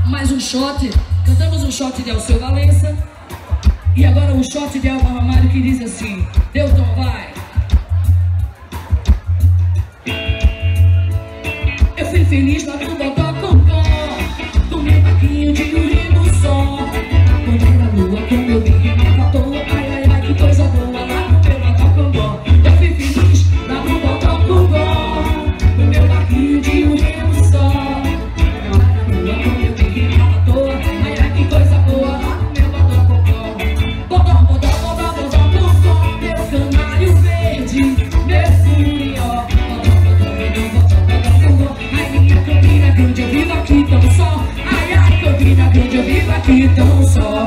mais um shot. Cantamos um shot de Alceu Valença. E agora um shot de Elba Ramalho que diz assim: Deuton, vai. Eu fui feliz lá no Botocongó, do meu barquinho de urimo só. Quando era lua que o meu bem rimava à toa. Ai, ai, ai, que coisa boa lá no meu Botocongó. Eu fui feliz lá no Botocongó, do meu barquinho de urimo só. Quando era lua que o meu bem rimava à toa. Ai, ai, que coisa boa lá no meu Botocongó. Bodó, bodó, bodó, bodó, bodó, meu canário verde, meu furió. Bodó, bodó, bodó, bodó, bodó, bodó. Ai, minha Campina Grande, eu vivo aqui tão só. Ai, ai, Campina Grande, eu vivo aqui tão só.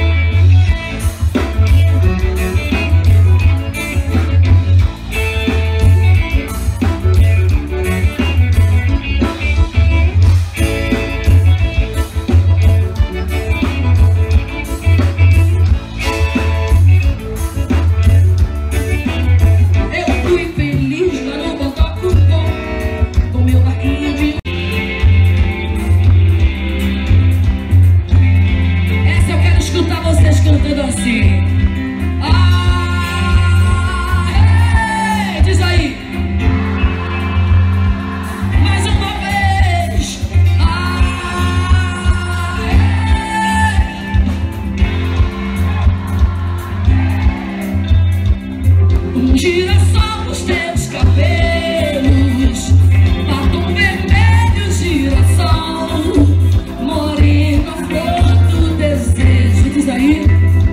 Girassol nos teus cabelos, batom vermelho, girassol, morena, flor do desejo. Diz aí.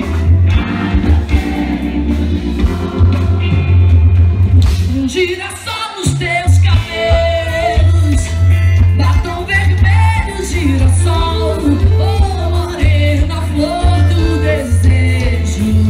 Girassol nos teus cabelos, batom vermelho, girassol, oh, morena, flor do desejo.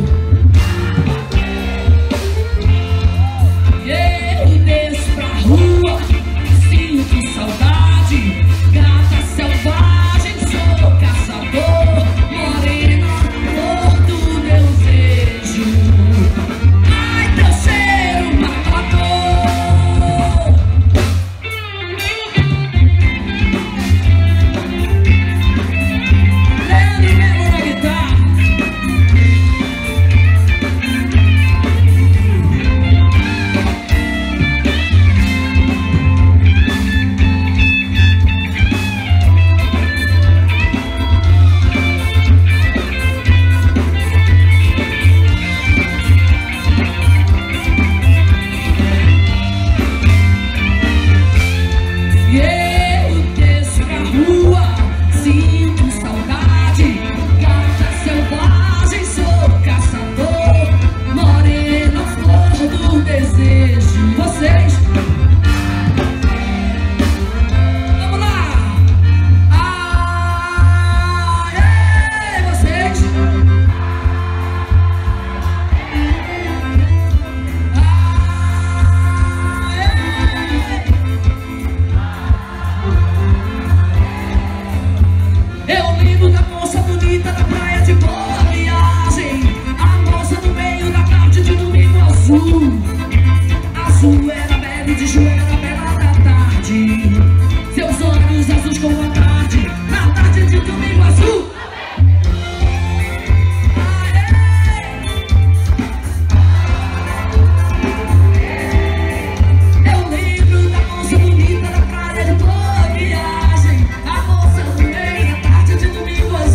Azul era belo de joelho, bela da tarde. Seus olhos azuis como a tarde, na tarde de domingo azul. Eu lembro da moça bonita da praia de boa viagem, a moça do meio, na tarde de domingo azul.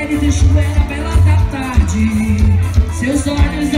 Ele deixou era bela da tarde. Seus olhos